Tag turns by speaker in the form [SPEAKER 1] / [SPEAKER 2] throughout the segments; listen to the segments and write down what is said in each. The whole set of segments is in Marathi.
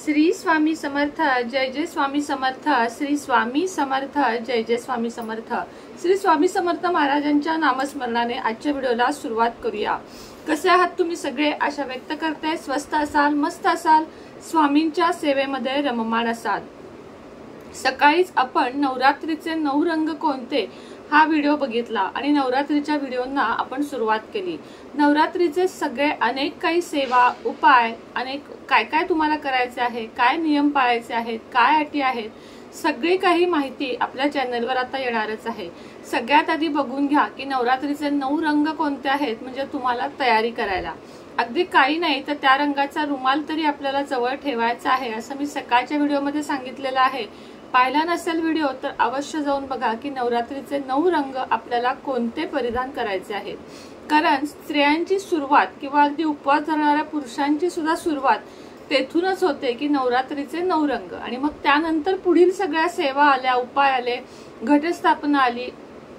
[SPEAKER 1] श्री स्वामी समर्थ जय जय स्वामी समर्थ श्री स्वामी समर्थ जय जय स्वामी समर्थ श्री स्वामी समर्थ महाराजांच्या नामस्मरणाने आजच्या व्हिडिओला सुरुवात करूया। कसे आहात तुम्ही सगळे? आशा व्यक्त करते स्वस्त असाल, मस्त असाल, स्वामींच्या सेवेमध्ये रममाण असाल। सकाळीच आपण नवरात्रीचे 9 रंग कोणते हा व्हिडिओ बघितला आणि नवरात्रीच्या व्हिडिओंना आपण सुरुवात केली। नवरात्रीचे सगळे अनेक काही सेवा उपाय, अनेक काय काय तुम्हाला करायचे आहे, काय नियम पाळायचे आहेत, काय अटी आहेत, सगळी काही माहिती आपल्या चॅनलवर आता येणारच आहे। सगळ्यात आधी बघून घ्या की नवरात्रीचे 9 रंग कोणते आहेत, म्हणजे तुम्हाला तयारी करायला अगदी काही नाही तर त्या रंगाचा रुमाल तरी आपल्याला जवळ ठेवायचा आहे, असं मी सकाळच्या व्हिडिओमध्ये सांगितलेलं आहे। पाहिला नसेल व्हिडिओ तर अवश्य जाऊन बघा की नवरात्रीचे 9 रंग आपल्याला कोणते परिधान करायचे आहेत। कारण स्त्रियांची सुरुवात किंवा अगदी उपवास धरणाऱ्या पुरुषांची सुद्धा सुरुवात तेथूनच होते की नवरात्रीचे 9 रंग, आणि मग त्यानंतर पुढील सगळ्या सेवा आल्या, उपाय आले, घटस्थापना आली,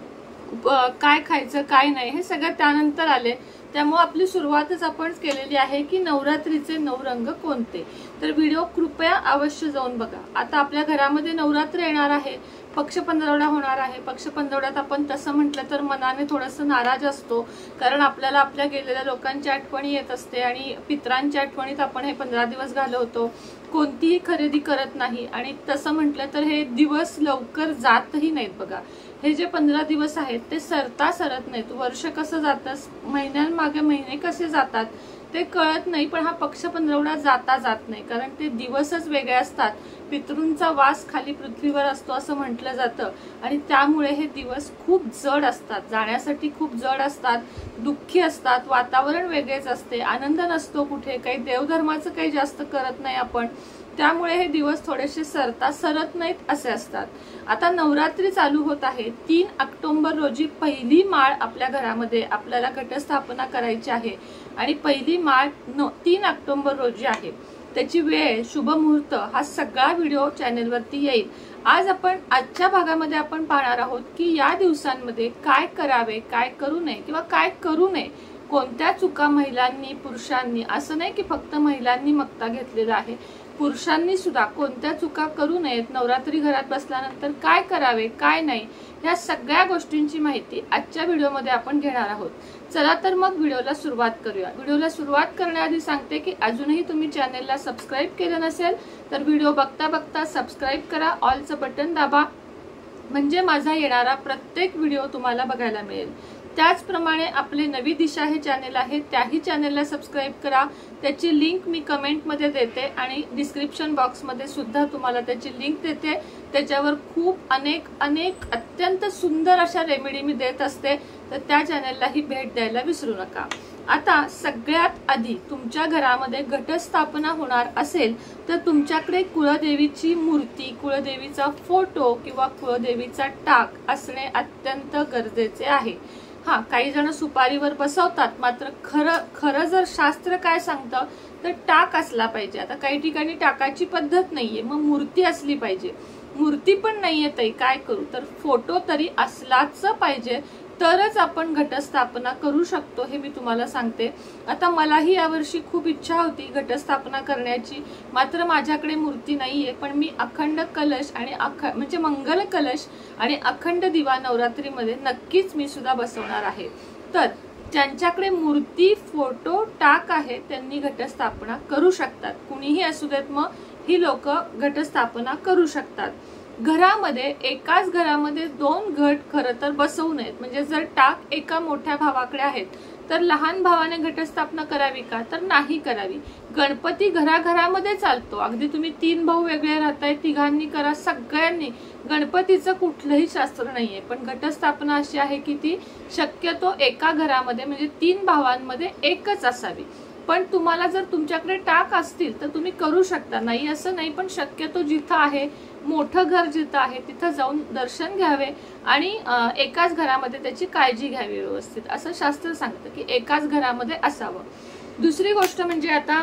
[SPEAKER 1] काय खायचं काय नाही हे सगळं त्यानंतर आले। त्यामुळे आपली सुरुवातच आपण केलेली आहे की नवरात्रीचे 9 रंग कोणते। तर व्हिडिओ कृपया अवश्य जाऊन बघा। आता आपल्या घरामध्ये नवरात्र येणार आहे, पक्ष पंधरवडा होणार आहे। पक्ष पंधरवड्यात आपण तसं म्हटलं तर मनाने थोडंसं नाराज असतो, कारण आपल्याला आपल्या गेलेल्या लोकांची आठवणी येत असते आणि पितरांच्या आठवणीत आपण हे 15 दिवस घालवतो, कोणतीही खरेदी करत नाही। आणि तसं म्हटलं तर हे दिवस लवकर जातही नाहीत बघा। हे जे 15 दिवस आहेत ते सरता सरत नाहीत। वर्ष कसं जातं, महिन्यांमागे महिने कसे जातात ते कळत नाही, पण हा पक्ष पंधरवडा जाता जात नाही, कारण ते दिवसच वेगळे असतात। पितृंचा वास खाली पृथ्वीवर असतो असं म्हटलं जातं, आणि त्यामुळे हे दिवस खूप जड असतात, जाण्यासाठी खूप जड असतात, दुःखी असतात, वातावरण वेगळेच असते, आनंद नसतो कुठे, काही देवधर्माचं काही जास्त करत नाही आपण, त्यामुळे हे दिवस थोडेसे सरता सरत नाहीत असे असतात। आता नवरात्री चालू होत आहे। 3 ऑक्टोबर रोजी पहिली माळ आपल्या घरामध्ये आपल्याला घटस्थापना करायची आहे, आणि पहिली माळ 3 ऑक्टोबर रोजी आहे। त्याची वेळ, शुभ मुहूर्त हा सगळा व्हिडिओ चॅनेलवरती येईल। आज आपण आजच्या भागामध्ये आपण पाहणार आहोत की या दिवसांमध्ये काय करावे, काय करू नये किंवा काय करू नये, कोणत्या चुका महिलांनी, पुरुषांनी, असं नाही की फक्त महिलांनी मक्ता घेतलेला आहे, पुरुषांनी सुद्धा कोणत्या चुका करू नयेत, नवरात्री घरात बसल्यानंतर काय करावे काय नाही, या सगळ्या गोष्टींची माहिती आजच्या व्हिडिओमध्ये आपण घेणार आहोत। चला तर मग व्हिडिओला सुरुवात करूया। व्हिडिओला सुरुवात करण्याआधी सांगते की अजूनही तुम्ही चॅनलला सबस्क्राईब केलं नसेल तर व्हिडिओ बघता बघता सबस्क्राईब करा, ऑलचं बटन दाबा, म्हणजे माझा येणारा प्रत्येक व्हिडिओ तुम्हाला बघायला मिळेल। त्याचप्रमाणे आपले नवी दिशा हे चॅनल आहे, त्याही चॅनलला सबस्क्राईब करा। त्याची लिंक मी कमेंटमध्ये देते आणि डिस्क्रिप्शन बॉक्समध्ये सुद्धा तुम्हाला त्याची लिंक देते। त्याच्यावर खूप अनेक अत्यंत सुंदर अशा रेमेडी मी देत असते, तर त्या चॅनललाही भेट द्यायला विसरू नका। आता सगळ्यात आधी तुमच्या घरामध्ये घटस्थापना होणार असेल तर तुमच्याकडे कुळदेवीची मूर्ती, कुळदेवीचा फोटो किंवा कुळदेवीचा टाक असणे अत्यंत गरजेचे आहे। हा, काही जण सुपारीवर बसवतात, मात्र खरं जर शास्त्र काय सांगतं तर टाक असला पाहिजे। आता काही ठिकाणी टाकाची पद्धत नाहीये, मग मूर्ती असली पाहिजे। मूर्ती पण नाहीये ताई, काय करू? तर फोटो तरी असलाच पाहिजे, तरच आपण घटस्थापना करू शकतो, हे मी तुम्हाला सांगते। आता मलाही यावर्षी खूप इच्छा होती घटस्थापना करण्याची, मात्र माझ्याकडे मूर्ती नाहीये, पण मी अखंड कलश आणि म्हणजे मंगल कलश आणि अखंड दिवा नवरात्रीमध्ये नक्कीच मी सुद्धा बसवणार आहे। तर ज्यांच्याकडे मूर्ती, फोटो, टाक आहे त्यांनी घटस्थापना करू शकतात, कुणीही असू देत, मग ही लोक घटस्थापना करू शकतात। घरामध्ये एकाच घरामध्ये 2 घट खरं तर बसवू नयेत, म्हणजे जर टाक एका मोठ्या भावाकडे आहेत तर लहान भावाने घटस्थापना करावी का? तर नाही करावी। गणपती घराघरामध्ये चालतो, अगदी तुम्ही 3 भाऊ वेगळे राहताय, तिघांनी करा, सगळ्यांनी, गणपतीचं कुठलंही शास्त्र नाहीये, पण घटस्थापना अशी आहे की ती शक्यतो एका घरामध्ये म्हणजे 3 भावांमध्ये एकच असावी। पण तुम्हाला जर तुमच्याकडे टाक असतील तर तुम्ही करू शकता, नाही असं नाही, पण शक्यतो जिथं आहे, मोठं घर जिथं आहे तिथं जाऊन दर्शन घ्यावे आणि एकाच घरामध्ये त्याची काळजी घ्यावी व्यवस्थित, असं शास्त्र सांगतं की एकाच घरामध्ये असावं। दुसरी गोष्ट म्हणजे आता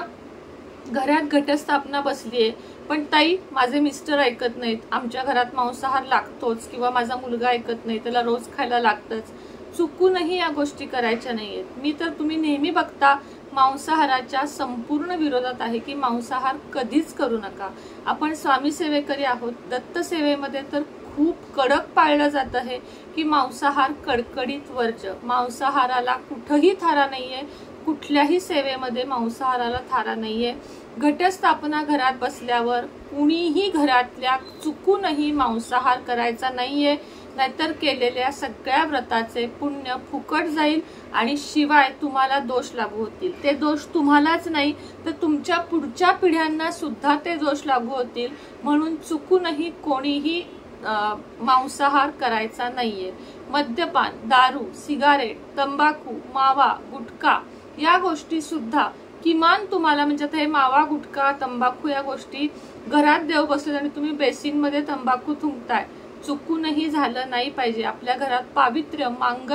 [SPEAKER 1] घरात घटस्थापना बसलीये, पण ताई माझे मिस्टर ऐकत नाहीत, आमच्या घरात मांसाहार लागतोच, किंवा माझा मुलगा ऐकत नाही, त्याला रोज खायला लागतंच, चुकूनही या गोष्टी करायच्या नाहीयेत। मी तर तुम्ही नेहमी बघता मांसाहाराच्या संपूर्ण विरोधात आहे की मांसाहार कधीच करू नका। आपण स्वामी सेवेकरी आहोत, दत्त सेवेमध्ये तर खूप कडक पाळलं जात आहे की मांसाहार कडकडीत वर्ज्य। मांसाहाराला कुठेही थारा नाहीये, कुठल्याही सेवेमध्ये मांसाहाराला थारा नाहीये। घटस्थापना घरात बसल्यावर कुणीही घरातल्या चुकूनही मांसाहार करायचा नाहीये, नाहीतर केलेल्या सगळ्या व्रताचे पुण्य फुकट जाईल आणि शिवाय तुम्हाला दोष लागू होतील। ते दोष तुम्हालाच नाही तर तुमच्या पुढच्या पिढ्यांना सुद्धा ते दोष लागू होतील, म्हणून चुकूनही कोणीही मांसाहार करायचा नाहीये। मद्यपान, दारू, सिगारेट, तंबाखू, मावा, गुटखा या गोष्टी सुद्धा किमान तुम्हाला, म्हणजे आता हे मावा, गुटखा, तंबाखू या गोष्टी घरात देव बसले आणि तुम्ही बेसिन मध्ये तंबाखू थुंकताय, चुकूनही झालं नाही पाहिजे। आपल्या घरात पावित्र्य,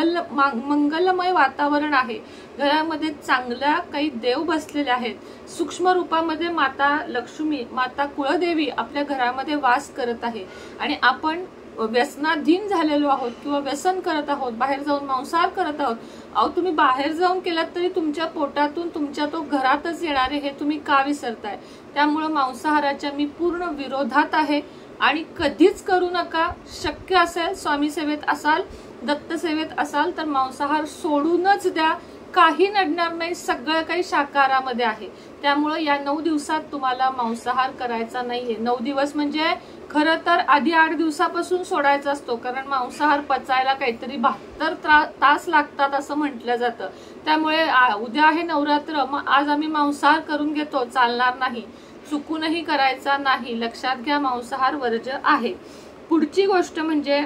[SPEAKER 1] मंगलमय वातावरण आहे, घरामध्ये चांगल्या काही देव बसलेले आहेत, सूक्ष्म रूपामध्ये माता लक्ष्मी, माता कुळदेवी आपल्या घरामध्ये वास करत आहे आणि आपण व्यसनाधीन झालेलो आहोत किंवा व्यसन करत आहोत, बाहेर जाऊन मांसाहार करत आहोत। अहो, तुम्ही बाहेर जाऊन केलात तरी तुमच्या पोटातून तुमच्या तो घरातच येणारे हे तुम्ही का विसरताय? त्यामुळे मांसाहाराच्या मी पूर्ण विरोधात आहे आणि कधीच करू नका। शक्य असेल, स्वामी सेवेत असाल, दत्त सेवेत असाल तर मांसाहार सोडूनच द्या, काही नडणार नाही, सगळं काही शाकाहारामध्ये आहे। त्यामुळे या 9 दिवसात तुम्हाला मांसाहार करायचा नाहीये। 9 दिवस म्हणजे खरं तर आधी 8 दिवसापासून सोडायचा असतो, कारण मांसाहार पचायला काहीतरी 72 तास लागतात असं म्हटलं जातं। त्यामुळे उद्या आहे नवरात्र, मग आज आम्ही मांसाहार करून घेतो, चालणार नाही, चुकूनही करायचा नाही। लक्षात घ्या, मांसाहार वर्ज्य आहे। पुढची गोष्ट म्हणजे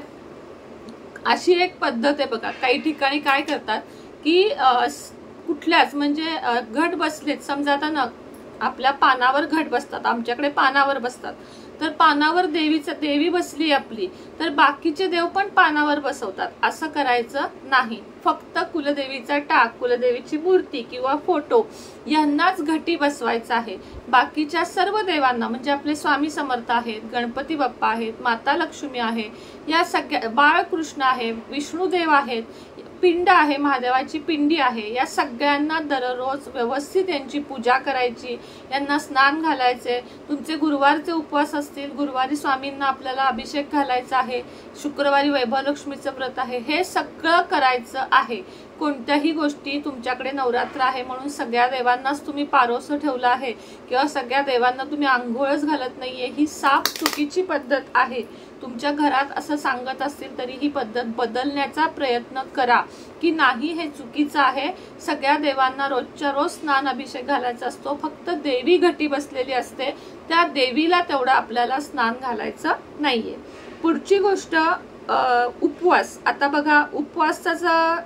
[SPEAKER 1] अशी एक पद्धत आहे बघा, काही ठिकाणी काय करतात की कुठल्याच म्हणजे घट बसलेत, समजा आता ना आपल्या पानावर घट बसतात, आमच्याकडे पानावर बसतात, तर पानावर देवी बसली आपली, तर बाकीचे देव पण पानावर बसवतात, असं करायचं नाही। फक्त कुलदेवीचा टाक, कुलदेवीची मूर्ती किंवा फोटो यांनाच घटी बसवायचा आहे। बाकीच्या सर्व देवांना, म्हणजे आपले स्वामी समर्थ आहेत, गणपती बाप्पा आहेत, माता लक्ष्मी आहे, या सगळ्या, बाळकृष्ण आहे, विष्णुदेव आहेत, पिंड आहे, महादेवाची पिंडी आहे, या सगळ्यांना दररोज व्यवस्थित यांची पूजा करायची, यांना स्नान घालायचे। तुमचे गुरुवारचे उपवास असतील, गुरुवारी स्वामींना आपल्याला अभिषेक घालायचा आहे, शुक्रवारी वैभवलक्ष्मीचं व्रत आहे, हे सगळं करायचं आहे। कोणत्याही गोष्टी, तुमच्याकडे नवरात्र आहे म्हणून सगळ्या देवांनाच तुम्ही पारोसं ठेवलं आहे किंवा सगळ्या देवांना तुम्ही आंघोळच घालत नाहीये, ही साफ चुकीची पद्धत आहे। तुमच्या घरात असं सांगत असतील तरी ही पद्धत बदलण्याचा प्रयत्न करा की नाही, हे चुकीचं आहे। सगळ्या देवांना रोजच्या रोज स्नान अभिषेक घालायचा असतो, फक्त देवी घटी बसलेली असते, त्या देवीला तेवढं आपल्याला स्नान घालायचं नाहीये। पुढची गोष्ट उपवास। आता बघा, उपवासाचं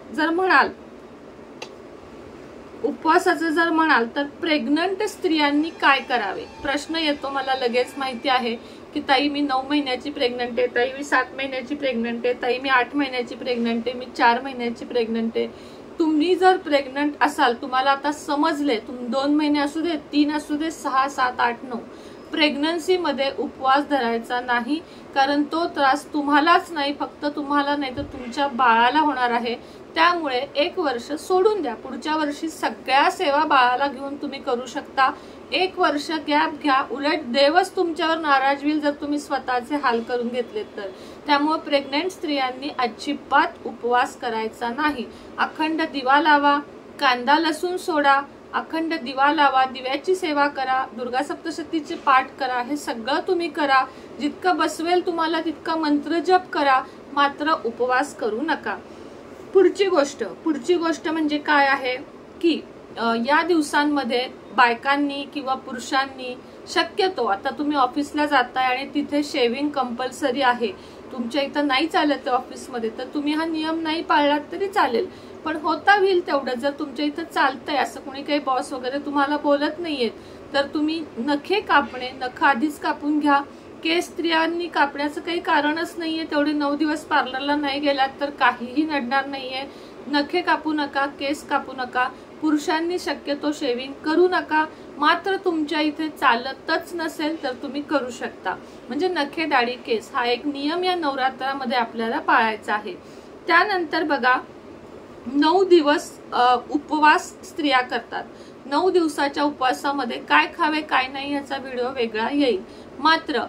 [SPEAKER 1] जर म्हणाल तर प्रेग्नंट स्त्रियांनी काय करावे, प्रश्न येतो मला लगेच, माहिती आहे की ताई मी 9 महिन्याची प्रेग्नंट आहे, ताई मी 7 महिन्याची प्रेग्नंट आहे, ताई मी 8 महिन्याची प्रेग्नंट आहे, मी 4 महिन्याची प्रेग्नंट आहे। तुम्ही जर प्रेग्नंट असाल, तुम्हाला आता समजले, 2 महिने असू दे, 3 असू दे, 6, 7, 8, 9, प्रेग्नन्सी मध्ये उपवास धरायचा नाही, कारण तो त्रास तुम्हालाच नाही, फक्त तुम्हाला नाही तर तुमच्या बाळाला होणार आहे। त्यामुळे 1 वर्ष सोडून द्या, पुढच्या वर्षी सगळ्या सेवा बाळाला घेऊन तुम्ही करू शकता। 1 वर्ष गॅप घ्या, उलट देवच तुमच्यावर नाराज होईल जर तुम्ही स्वतःचे हाल करून घेतलेत तर। त्यामुळे प्रेग्नंट स्त्रियांनी अजिबात उपवास करायचा नाही। अखंड दिवा लावा, कांदा लसूण सोडा, अखंड दिवा लावा, दिव्याची सेवा करा, दुर्गा सप्तशतीचे पाठ करा, हे सगळं तुम्ही करा। जितकं बसवेल तुम्हाला तितका मंत्र जप करा, मात्र उपवास करू नका। पुढची गोष्ट म्हणजे काय आहे की या दिवसांमध्ये बायकांनी किंवा पुरुषांनी शक्यतो, आता तुम्ही ऑफिसला जाताय आणि तिथे शेविंग कंपल्सरी आहे, तुमच्या इथं नाही चालत ऑफिसमध्ये, तर तुम्ही हा नियम नाही पाळलात तरी चालेल, पण होता होईल तेवढं। जर तुमच्या इथं चालतंय, असं कोणी काही बॉस वगैरे तुम्हाला बोलत नाहीयेत, तर तुम्ही नखे कापणे, नख आधीच कापून घ्या। केस स्त्रियांनी कापण्याचं काही कारणच नाहीये, तेवढे 9 दिवस पार्लरला नाही गेलात तर काहीही नडणार नाहीये। नखे कापू नका, केस कापू नका। पुरुषांनी शक्यतो शेविंग करू नका, मात्र तुमच्या इथे चालतच नसेल तर तुम्ही करू शकता, म्हणजे नखे, दाढी, केस हा एक नियम या नवरात्रामध्ये आपल्याला पाळायचा आहे। त्यानंतर बघा, 9 दिवस उपवास स्त्रिया करतात। 9 दिवसाच्या उपवासामध्ये काय खावे काय नाही याचा व्हिडिओ वेगळा येईल। मात्र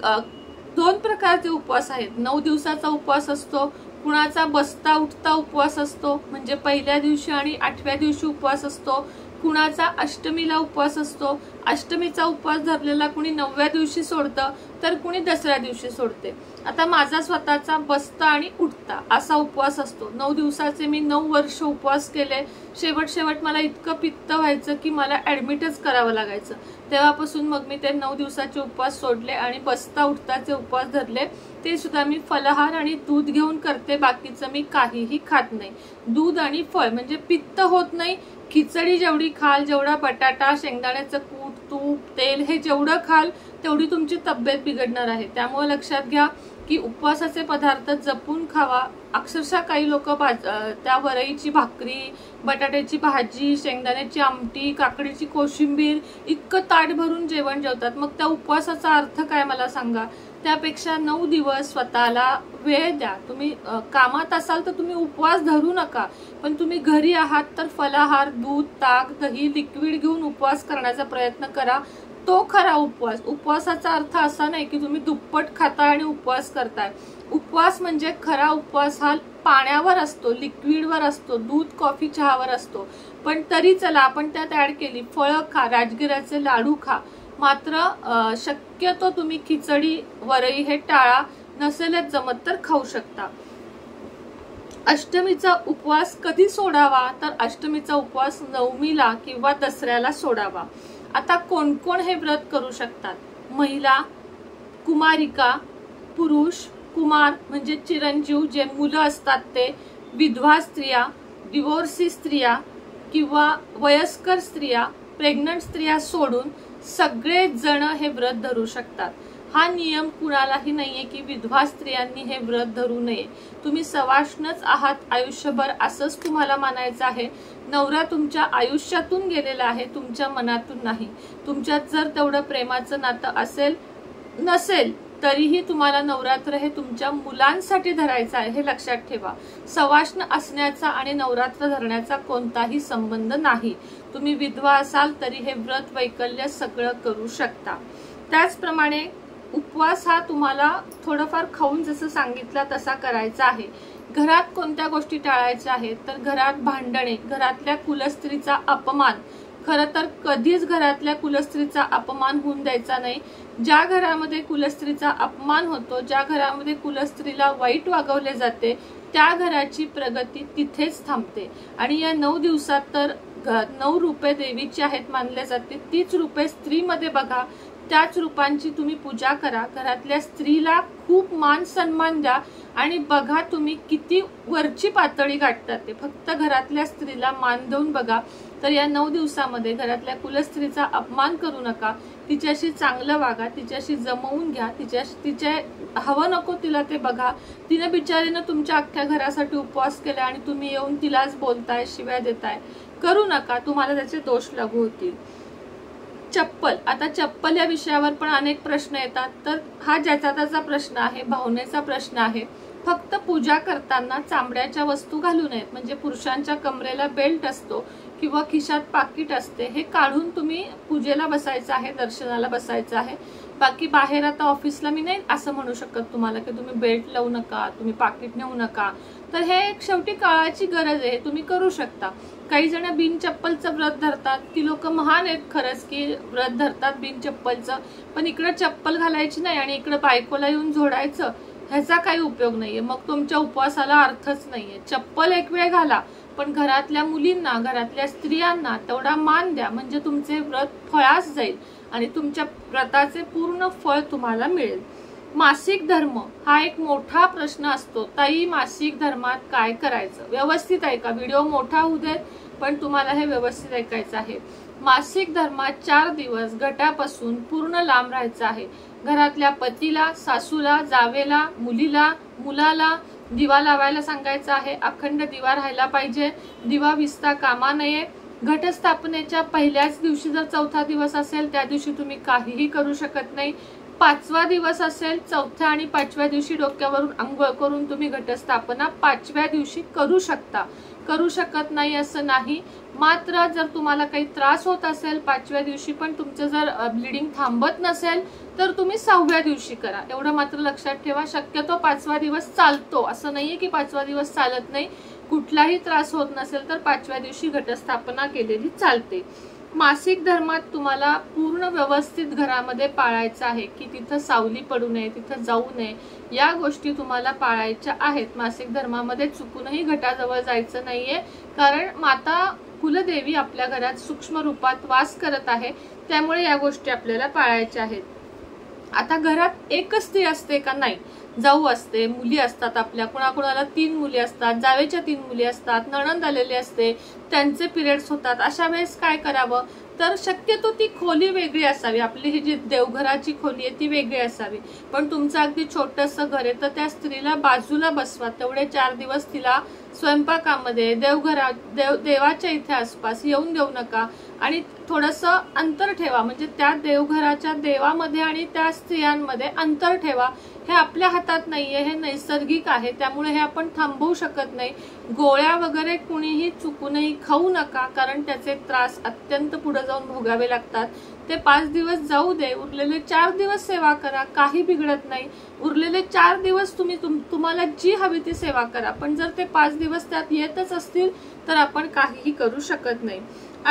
[SPEAKER 1] 2 प्रकारचे उपवास आहेत। 9 दिवसाचा उपवास असतो, कुणाचा बसता उठता उपवास असतो म्हणजे पहिल्या दिवशी आणि 8व्या दिवशी उपवास असतो, कुणाचा अष्टमीला उपवास असतो। अष्टमीचा उपवास धरलेला कुणी 9व्या दिवशी सोडतं तर कुणी दसऱ्या दिवशी सोडते। आता माझा स्वतःचा बसता आणि उठता असा उपवास असतो। 9 दिवसाचे मी 9 वर्ष उपवास केले। शेवट मला इतकं पित्त व्हायचं की मला ऍडमिटच करावं लागायचं। तेव्हापासून मग मी ते 9 दिवसाचे उपवास सोडले आणि बसता उठताचे उपवास धरले। ते सुद्धा मी फलाहार आणि दूध घेऊन करते, बाकीचं मी काहीही खात नाही। दूध आणि फळ म्हणजे पित्त होत नाही। खिचडी जेवढी खाल, जेवढा बटाटा, शेंगदाण्याचं कूट, तूप, तेल हे जेवढं खाल तेवढी तुमची तब्येत बिघडणार आहे। त्यामुळे लक्षात घ्या की उपवासाचे पदार्थ जपून खावा। अक्षरशः काही लोक त्या वरईची भाकरी, बटाट्याची भाजी, शेंगदाण्याची आमटी, काकडीची कोशिंबीर इतकं ताट भरून जेवण जेवतात। मग त्या उपवासाचा अर्थ काय मला सांगा। त्यापेक्षा 9 दिवस स्वतःला वेळ द्या। तुम्ही कामात असाल तर तुम्ही उपवास धरू नका, पण तुम्ही घरी आहात तर फलाहार, दूध, ताक, दही, लिक्विड घेऊन उपवास करण्याचा प्रयत्न करा। तो खरा उपवास। उपवासाचा अर्थ असा नाही की तुम्ही दुप्पट खाताय आणि उपवास करताय। उपवास म्हणजे खरा उपवास हा पाण्यावर असतो, लिक्विडवर असतो, दूध, कॉफी, चहावर असतो। पण तरी चला आपण त्यात ऍड केली फळं खा, राजगिऱ्याचे लाडू खा। मात्र शक्यतो तुम्ही खिचडी, वरई हे टाळा। नसेलच जमत तर खाऊ शकता। अष्टमीचा उपवास कधी सोडावा तर अष्टमीचा उपवास नवमीला किंवा दसऱ्याला सोडावा। आता कोण कोण हे व्रत करू शकतात। महिला, कुमारिका, पुरुष, कुमार म्हणजे चिरंजीव जे मुलं असतात ते, विधवा स्त्रिया, डिवोर्सी स्त्रिया किंवा वयस्कर स्त्रिया, प्रेग्नंट स्त्रिया सोडून सगळे जण हे व्रत धरू शकतात। हा नियम कुणालाही नाहीये की विधवा स्त्रियांनी हे व्रत धरू नये। तुम्ही सवाष्णच आहात आयुष्यभर असंच तुम्हाला मानायचं आहे। नवरा तुमच्या आयुष्यातून गेलेला आहे, तुमच्या मनातून नाही। तुमच्यात जर तेवढं प्रेमाचं नातं नसेल तरीही तुम्हाला नवरात्र हे तुमच्या मुलांसाठी धरायचं आहे, हे लक्षात ठेवा। सवाष्ण असण्याचा आणि नवरात्र धरण्याचा कोणताही संबंध नाही। तुम्ही विधवा असाल तरी हे व्रत वैकल्य सगळं करू शकता। त्याचप्रमाणे उपवास हा तुम्हाला थोडंफार खाऊन जसं सांगितलं तसा करायचा आहे। घरात कोणत्या गोष्टी टाळायच्या आहेत तर घरात भांडणे, घरातल्या कुलस्त्रीचा अपमान, खरं तर कधीच घरातल्या कुलस्त्रीचा अपमान होऊन द्यायचा नाही। ज्या घरामध्ये कुलस्त्रीचा अपमान होतो, ज्या घरामध्ये कुलस्त्रीला वाईट वागवले जाते त्या घराची प्रगती तिथेच थांबते। आणि या 9 दिवसात तर 9 रूपे देवीची आहेत मानले जाते। तीच रूपे स्त्रीमध्ये बघा, त्याच रूपांची तुम्ही पूजा करा। घरातल्या स्त्रीला खूप मान सन्मान द्या आणि बघा तुम्ही किती वरची पातळी गाठतात ते। फक्त घरातल्या स्त्रीला मान देऊन बघा। तर या 9 दिवसामध्ये घरातल्या कुलस्त्रीचा अपमान करू नका, तिच्याशी चांगलं वागा, तिच्याशी जमवून घ्या, तिच्या हवं नको तिला ते बघा। तिने बिचारीनं तुमच्या अख्ख्या घरासाठी उपवास केला आणि तुम्ही येऊन तिलाच बोलताय, शिव्या देताय। करू नका, तुम्हाला त्याचे दोष लागू होतील। चप्पल, आता चप्पल या विषयावर पण अनेक प्रश्न येतात। तर हा ज्याचा त्याचा प्रश्न आहे, भावनेचा प्रश्न आहे। फक्त पूजा करताना चामड्याच्या वस्तू घालू नयेत। म्हणजे पुरुषांच्या कमरेला बेल्ट असतो किंवा खिशात पाकिट असते, हे काढून तुम्ही पूजेला बसायचं आहे, दर्शनाला बसायचं आहे। बाकी बाहेर आता ऑफिसला मी नाही असं म्हणू शकत तुम्हाला की तुम्ही बेल्ट लावू नका, तुम्ही पाकिट नेऊ नका। तर हे एक शेवटी काळाची गरज आहे, तुम्ही करू शकता। काही जण बिन चप्पलचं व्रत धरतात, ती लोक महान आहेत खरंच की व्रत धरतात बिन चप्पलचं, पण इकडे चप्पल घालायची नाही आणि इकडे बायकोला येऊन झोडायचं, ह्याचा काही उपयोग नाहीये। मग तुमच्या उपवासाला अर्थच नाहीये। चप्पल एक वेळ घाला, पण घरातल्या मुलींना, घरातल्या स्त्रियांना तेवढा मान द्या, म्हणजे तुमचे व्रत फळास जाईल आणि तुमच्या व्रताचे पूर्ण फळ तुम्हाला मिळेल। मासिक धर्म हा एक मोठा प्रश्न असतो। ताई, मासिक धर्मात काय करायचं? व्यवस्थित ऐका, व्हिडिओ मोठा होऊ देत पण तुम्हाला हे व्यवस्थित ऐकायचं आहे। मासिक धर्मात 4 दिवस घटापासून पूर्ण लांब राहायचं आहे। घरातल्या पतीला, सासूला, जावेला, मुलीला, मुलाला दिवा लावायला सांगायचं आहे। अखंड दिवा राहायला पाहिजे, दिवा विसता कामा नये। घटस्थापनेच्या पहिल्याच दिवशी जर 4था दिवस असेल त्या दिवशी तुम्ही काहीही करू शकत नाही। 5वा दिवस असेल, 4थ्या आणि 5व्या दिवशी डोक्यावरून अंघोळ करून तुम्ही घटस्थापना 5व्या दिवशी करू शकता। करू शकत नाही असं नाही, मात्र जर तुम्हाला काही त्रास होत असेल 5व्या दिवशी पण तुमचं जर ब्लिडिंग थांबत नसेल तर तुम्ही 6व्या दिवशी करा. एवढं मात्र लक्षात ठेवा. शक्यतो 5वा दिवस चालतो, असं नाहीये की 5वा दिवस चालत नाही. कुठलाही त्रास होत नसेल तर 5व्या दिवशी घटस्थापना केलेली चालते. मासिक धर्मात तुम्हाला पूर्ण व्यवस्थित घरामध्ये पाळायचं आहे की तिथं सावली पडू नये, तिथं जाऊ नये, या गोष्टी तुम्हाला पाळायच्या आहेत. मासिक धर्मामध्ये चुकूनही घटाजवळ जायचं नाहीये, कारण माता कुलदेवी आपल्या घरात सूक्ष्म रूपात वास करत आहे, त्यामुळे या गोष्टी आपल्याला पाळायच्या आहेत. आता घरात एकच स्त्री असते का? नाही, जाऊ असते, मुली असतात आपल्या, कुणाकुणाला 3 मुली असतात, जावेच्या 3 मुली असतात, नणंद आलेली असते, त्यांचे पिरियड्स होतात. अशा वेळेस काय करावं तर शक्यतो ती खोली वेगळी असावी. आपली ही जी देवघराची खोली आहे ती वेगळी असावी. पण तुमचं अगदी छोटंसं घर आहे तर त्या स्त्रीला बाजूला बसवा. तेवढे 4 दिवस तिला स्वयंपाकामध्ये देवाच्या इथे आसपास येऊन देऊ नका आणि थोडंसं अंतर ठेवा. म्हणजे त्या देवघराच्या देवामध्ये आणि त्या स्त्रियांमध्ये अंतर ठेवा. हे आपल्या हातात नाहीये, हे नैसर्गिक आहे, त्यामुळे हे आपण थांबवू शकत नाही. गोळ्या वगैरे कुणीही चुकूनही खाऊ नका, कारण त्याचे त्रास अत्यंत पुढे जाऊन भोगावे लागतात. ते 5 दिवस जाऊ दे, उरलेले 4 दिवस सेवा करा, काही बिघडत नाही. उरलेले 4 दिवस तुम्हाला जी हवी ती सेवा करा. पण जर ते 5 दिवस त्यात येतच असतील तर आपण काहीही करू शकत नाही.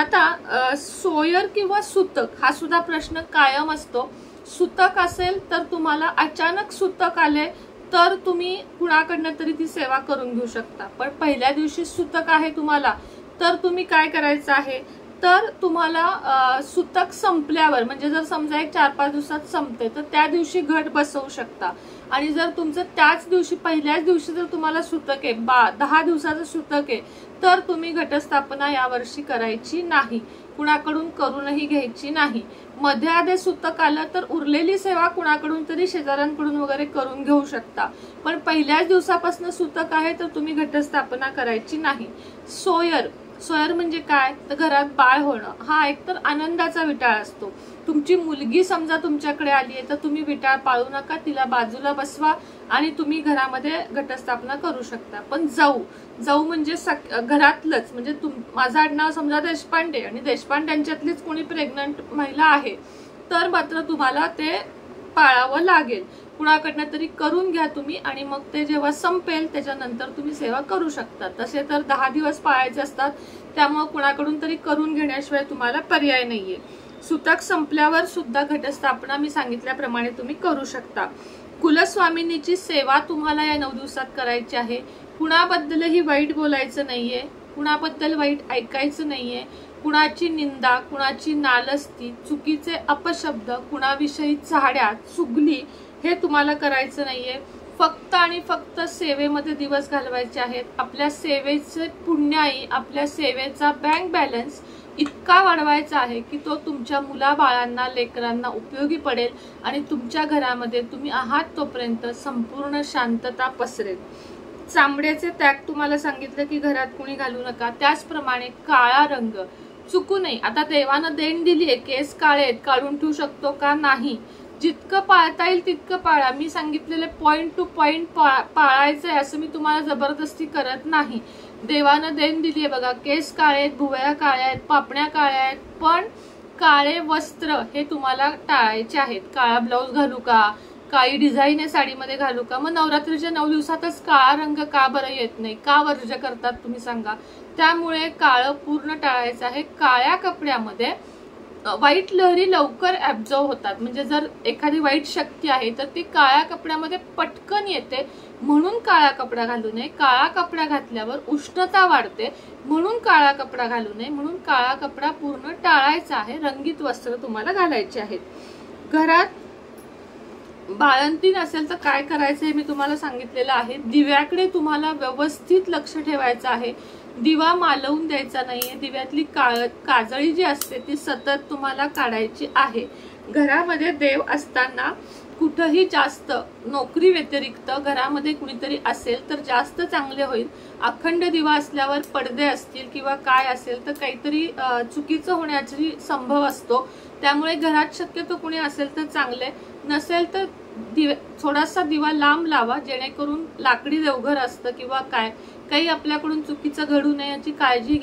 [SPEAKER 1] आता सोयर किंवा सुतक हा सुद्धा प्रश्न कायम असतो. सुतक असेल तर तुम्हाला अचानक सुतक आले तर तुम्ही कुणाकडनं तरी ती सेवा करून घेऊ शकता. पण पहिल्या दिवशी सुतक आहे तुम्हाला तर तुम्ही काय करायचं आहे तर तुम्हाला सुतक संपल्यावर, म्हणजे जर समजा एक 4-5 दिवसात संपते तर त्या दिवशी घट बसवू शकता. आणि जर तुमचं त्याच दिवशी पहिल्याच दिवशी जर तुम्हाला सुतक आहे, 10 दिवसाचं सुतक आहे, तर तुम्ही घटस्थापना यावर्षी करायची नाही, कुणाकडून करूनही घ्यायची नाही. मध्ये आधे सुतक आलं तर उरलेली सेवा कुणाकडून तरी शेजाऱ्यांकडून वगैरे करून घेऊ शकता. पण पहिल्याच दिवसापासून सुतक आहे तर तुम्ही घटस्थापना करायची नाही. सोयर म्हणजे काय तर घरात बाळ होणं हा एकतर आनंदाचा विटाळ असतो. तुमची मुलगी समजा तुमच्याकडे आली आहे तर तुम्ही विटाळ पाळू नका, तिला बाजूला बसवा आणि तुम्ही घरामध्ये घटस्थापना करू शकता. पण जाऊ म्हणजे घरातलंच, म्हणजे माझं आडनाव समजा देशपांडे आणि देशपांड्यांच्यातलीच कोणी प्रेग्नंट महिला आहे तर मात्र तुम्हाला ते पाळावं लागेल. कुणाकडनं तरी करून घ्या तुम्ही आणि मग ते जेव्हा संपेल त्याच्यानंतर तुम्ही सेवा करू शकता. तसे तर 10 दिवस पाळायचे असतात, त्यामुळे कुणाकडून तरी करून घेण्याशिवाय तुम्हाला पर्याय नाहीये. सुतक संपल्यावर सुद्धा घटस्थापना मी सांगितल्याप्रमाणे तुम्ही करू शकता. कुलस्वामिनीची सेवा तुम्हाला या 9 दिवसात करायची आहे. कुणाबद्दलही वाईट बोलायचं नाहीये, कुणाबद्दल वाईट ऐकायचं नाहीये, कुणाची निंदा, कुणाची नालस्ती, चुकीचे अपशब्द, कुणाविषयी चाड्या, चुगली हे तुम्हाला करायचं नाहीये. फक्त आणि फक्त सेवेमध्ये दिवस घालवायचे आहेत. आपल्या सेवेचे पुण्याई, आपल्या सेवेचा बँक बॅलन्स इतका वाढवायचा आहे की तो तुमच्या मुलाबाळांना, लेकरांना उपयोगी पडेल आणि तुमच्या घरामध्ये तुम्ही आहात तोपर्यंत संपूर्ण शांतता पसरेल. चामड्याचे टॅग तुम्हाला सांगितलं की घरात कुणी घालू नका. त्याचप्रमाणे काळा रंग चुकू नये. आता देवानं देण दिली आहे, केस काळे आहेत, काढून ठेवू शकतो का? नाही. जितकं पाळता येईल तितकं पाळा. मी सांगितलेले पॉइंट टू पॉइंट पाळायचंय असं मी तुम्हाला जबरदस्ती करत नाही. देवानं देण दिली आहे बघा, केस काळे आहेत, भुवया काळ्या आहेत, पापण्या काळ्या आहेत, पण काळे वस्त्र हे तुम्हाला टाळायचे आहेत. काळा ब्लाऊज घालू का, काळी डिझाईन आहे साडीमध्ये घालू का? मग नवरात्रीच्या 9 दिवसातच काळा रंग का बरं येत नाही? का वर्ज्य करतात तुम्ही सांगा? त्यामुळे काळं पूर्ण टाळायचं आहे. काळ्या कपड्यामध्ये वाईट लहरी लवकर ऍब्झॉर्ब होतात. म्हणजे जर एखादी वाईट शक्ती आहे तर ती काळ्या कपड्यामध्ये पटकन येते, म्हणून काळा कपडा घालू नये. काळा कपडा घातल्यावर उष्णता वाढते, म्हणून काळा कपडा घालू नये. म्हणून काळा कपडा पूर्ण टाळायचा आहे. रंगीत वस्त्र तुम्हाला घालायचे आहेत. घरात बाळंतीण असेल तर काय करायचं हे मी तुम्हाला सांगितलेलं आहे. दिव्याकडे तुम्हाला व्यवस्थित लक्ष ठेवायचं आहे. दिवा मालवून द्यायचा नाहीये. दिव्यातली काजळी जी असते ती सतत तुम्हाला काढायची आहे. घरामध्ये देव असताना कुठेही जास्त नोकरी व्यतिरिक्त घरामध्ये कुणीतरी असेल तर जास्त चांगले होईल. अखंड दिवा असल्यावर पडदे असतील किंवा काय असेल तर काहीतरी चुकीचं होण्याची संभव असतो. त्यामुळे घरात शक्यतो कुणी असेल तर चांगले, नसेल तर थोडासा दिवा लांब लावा, जेणेकरून लाकडी देवघर असतं किंवा काही आपल्याकडून चुकीचं घडू नये याची काळजी घ्या.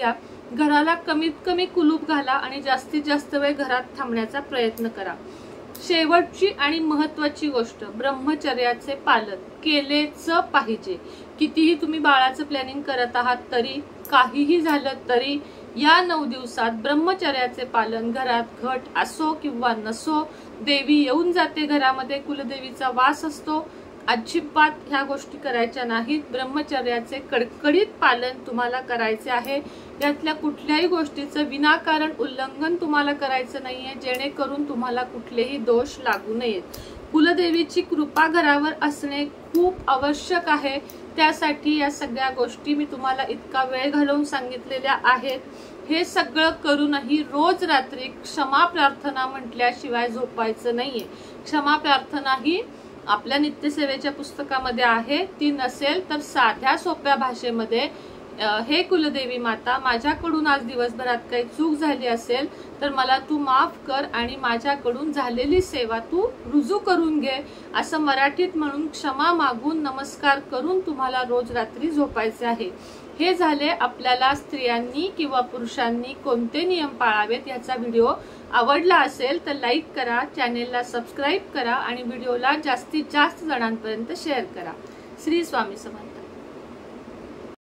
[SPEAKER 1] घराला कमीत कमी कुलूप घाला आणि जास्तीत जास्त वेळ घरात थांबण्याचा प्रयत्न करा. शेवटची आणि महत्त्वाची गोष्ट, ब्रह्मचर्याचे पालन केलेच पाहिजे. कितीही तुम्ही बाळाचं प्लॅनिंग करत आहात तरी, काहीही झालं तरी, या 9 दिवसात ब्रह्मचर्याचे पालन, घरात घट असो किंवा नसो, देवी येऊन जाते घरामध्ये, कुलदेवीचा वास असतो, अजिबात ह्या गोष्टी करायच्या नाहीत. ब्रह्मचर्याचे कडकडीत पालन तुम्हाला करायचे आहे. यातल्या कुठल्याही गोष्टीचं विनाकारण उल्लंघन तुम्हाला करायचं नाहीये, जेणेकरून तुम्हाला कुठलेही दोष लागू नयेत. कुलदेवीची कृपा घरावर असणे खूप आवश्यक आहे. त्यासाठी या सगळ्या गोष्टी मी तुम्हाला इतका वेळ घालवून सांगितलेल्या आहेत. हे सगळं करूनही रोज रात्री क्षमा प्रार्थना म्हटल्याशिवाय झोपायचं नाहीये. क्षमा प्रार्थना ही आपल्या नित्यसेवेच्या पुस्तकामध्ये आहे. ती नसेल तर साध्या सोप्या भाषेमध्ये, हे कुलदेवी माता, माझ्याकडून आज दिवसभरात काही चूक झाली असेल तर मला तू माफ कर आणि माझ्याकडून झालेली सेवा तू रुजू करून घे, असं मराठीत म्हणून क्षमा मागून नमस्कार करून तुम्हाला रोज रात्री झोपायचे आहे. हे झाले आपल्याला स्त्रियांनी किंवा पुरुषांनी कोणते नियम पाळावेत याचा व्हिडिओ. आवडला असेल तर लाईक करा, चॅनेलला सबस्क्राईब करा आणि व्हिडिओला जास्तीत जास्त जणांपर्यंत शेअर करा. श्री स्वामी समर्थ.